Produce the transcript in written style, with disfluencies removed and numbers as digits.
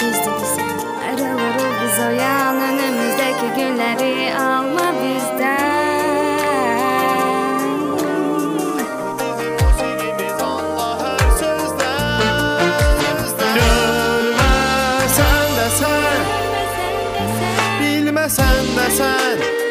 gizlidirsən. Ayrılırıq biz o yan, önümüzdəki günləri alma bizdən. Musiqimiz anla hər sözdən. Görməsən də sən, bilməsən də sən.